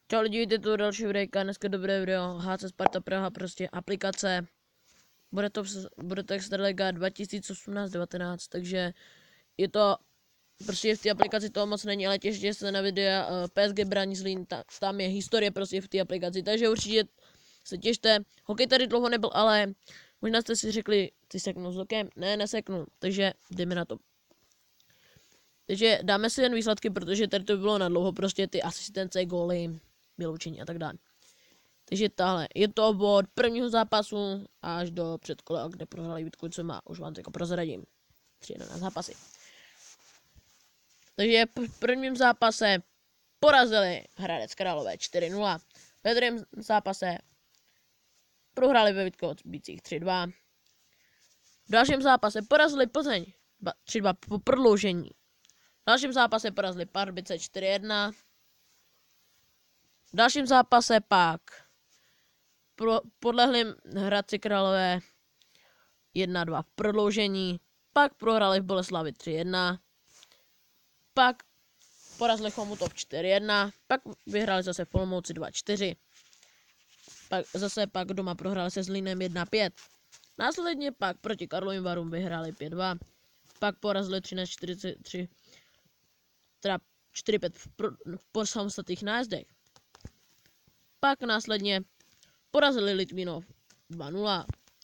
Čau lidi, vítejte tu další videjka, dneska dobré video, HC Sparta Praha, prostě aplikace. Bude to Extraliga 2018-19, takže je to, prostě v té aplikaci toho moc není, ale těšte se na videa PSG brání Zlín, tam je historie prostě v té aplikaci, takže určitě se těšte. Hokej tady dlouho nebyl, ale možná jste si řekli, ty seknul s hokejem? Ne, neseknul, takže jdeme na to. Takže dáme si jen výsledky, protože tady to bylo na dlouho, prostě ty asistence, góly, vyloučení a tak dále. Takže tahle, je to od prvního zápasu až do předkola, kde prohrali Vítkovicema, už vám to prozradím. 3-1 na zápasy. Takže v prvním zápase porazili Hradec Králové 4-0. Ve druhém zápase prohráli ve Vítkovicích 3-2. V dalším zápase porazili Plzeň 3-2 po prodloužení. V dalším zápase porazili Pardubice 4-1. V dalším zápase pak podlehli Hradci Králové 1-2 v prodloužení, pak prohrali v Boleslavi 3-1, pak porazili Chomutov 4-1, pak vyhráli zase v Olomouci 2-4, pak doma prohráli se Zlínem 1-5, následně pak proti Karlovým Varům vyhráli 5-2, pak porazili 13-43, teda 4-5 v samostatných nájezdech. Pak následně porazili Litvínov 2-0.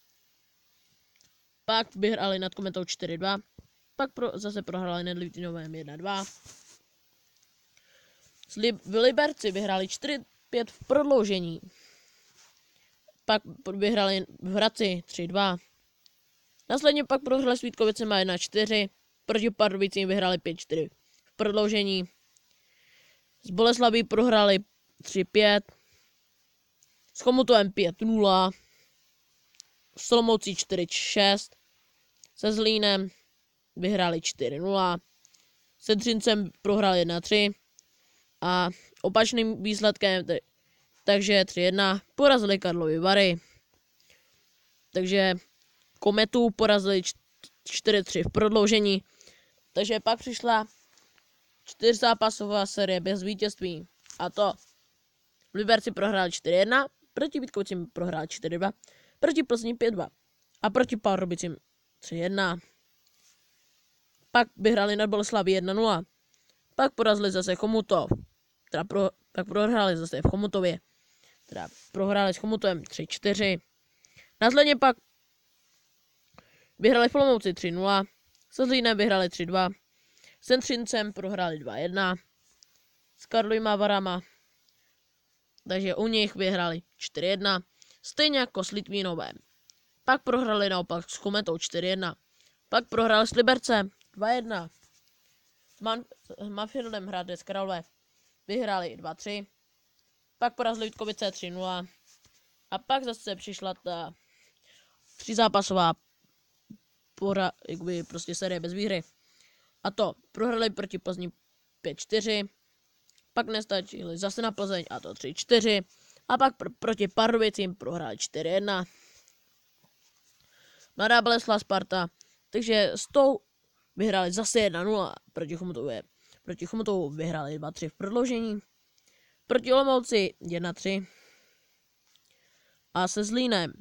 Pak vyhráli nad Kometou 4-2. Pak zase prohráli nad Litvínovem 1-2. V Liberci vyhráli 4-5 v prodloužení. Pak vyhráli v Hradci 3-2. Následně pak prohráli s Vítkovicema 1-4. Proti Pardubicím vyhráli 5-4 v prodloužení. S Boleslaví prohráli 3-5. S Chomutovem 5-0, s Olomoucí 4-6, se Zlínem vyhráli 4-0, se Třincem prohráli 1-3 a opačným výsledkem, takže 3-1, porazili Karlovy Vary. Takže Kometu porazili 4-3 v prodloužení, takže pak přišla 4zápasová série bez vítězství, a to v Liberci prohráli 4-1, proti Vítkovicím prohráli 4-2, proti Plzni 5-2 a proti Pardubicím 3-1. Pak vyhráli nad Boleslaví 1-0. Pak porazili zase Chomutov. Pak prohráli zase v Chomutově. Teda prohráli s Chomutovem 3-4. Následně pak vyhráli v Olomouci 3-0. Se Zlínem vyhráli 3-2. S Třincem prohráli 2-1. S Karlovýma Varama, takže u nich vyhráli 4-1, stejně jako s Litvínovem. Pak prohráli naopak s Chometou 4-1. Pak prohráli s Libercem 2-1. S Manfieldem Hradec Králové vyhráli 2-3. Pak porazili Vítkovice 3-0. A pak zase přišla ta 3zápasová prostě série bez výhry. A to prohráli proti Plzni 5-4. Pak nestačili zase na Plzeň, a to 3-4. A pak proti Pardubicím prohráli 4-1. Mladá Boleslav Sparta, takže s tou vyhráli zase 1-0 proti Chomutově. Proti Chomutovu vyhráli 2-3 v prodloužení. Proti Olomouci 1-3. A se Zlínem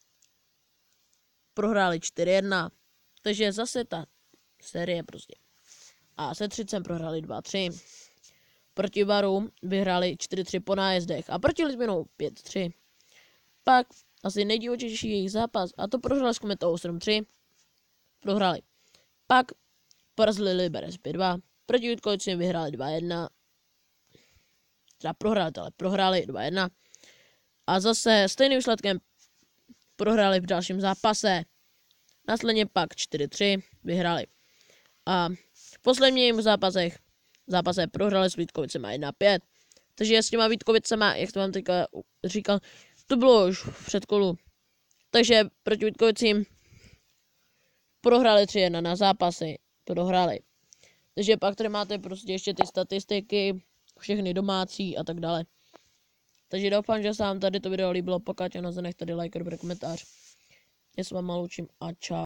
prohráli 4-1. Takže zase ta série prostě. A se Třincem prohráli 2-3. Proti Varům vyhráli 4-3 po nájezdech a proti Litvínov 5-3. Pak asi nejdílčejší jejich zápas, a to prohráli s Kometou 7-3. Prohráli. Pak porazili Liberec 5-2. Proti Vítkovicím vyhráli 2-1. Teda prohráli 2-1. A zase stejným výsledkem prohráli v dalším zápase. Následně pak 4-3 vyhráli. A v posledním zápase prohráli s Vítkovicema 1-5. Takže s těma Vítkovicema, jak to vám teďka říkal, to bylo už v předkolu. Takže proti Vítkovicím prohráli 3-1 na zápasy, to dohráli. Takže pak tady máte prostě ještě ty statistiky, všechny domácí a tak dále. Takže doufám, že se vám tady to video líbilo, pokud ano, zanechte tady like, dobrý komentář. Já se vám loučím a čau.